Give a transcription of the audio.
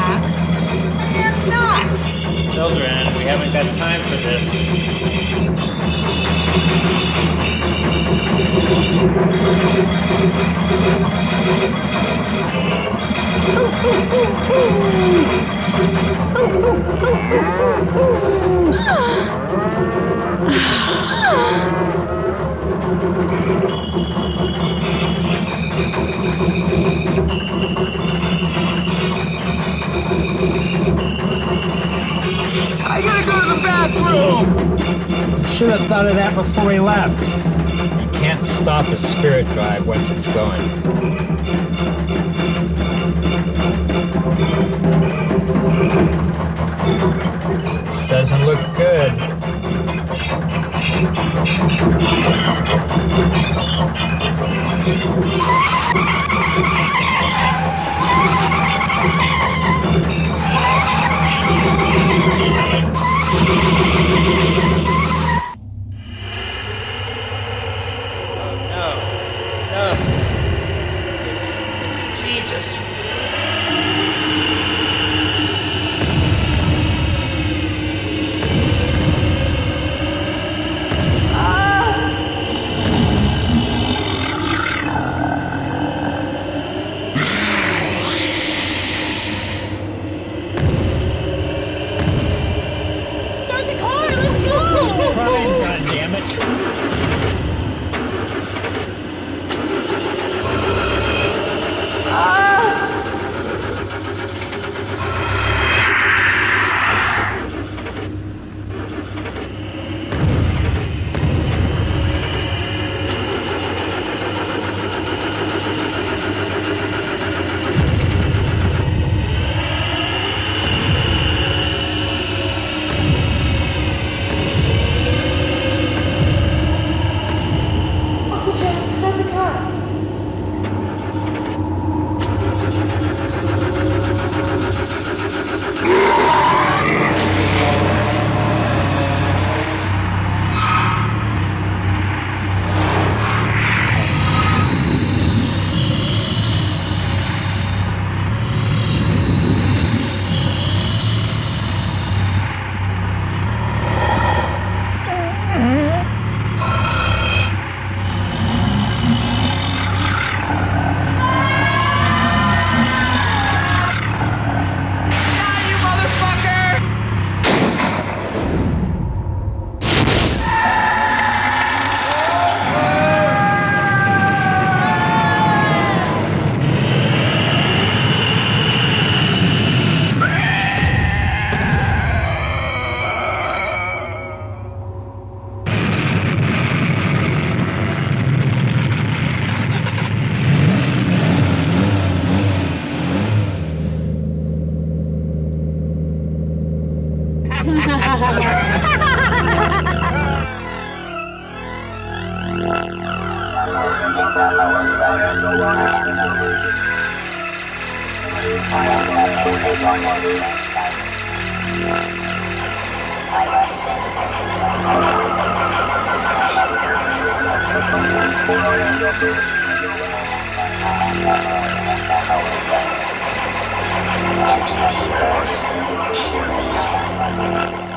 back. I am not. Children, we haven't got time for this. I gotta go to the bathroom! Should have thought of that before we left. You can't stop a Spirt Drive once it's going. This doesn't look good. No. It's Jesus. Start the car, let's go! Trying, goddammit. Uncle Jeff, start the car. Into the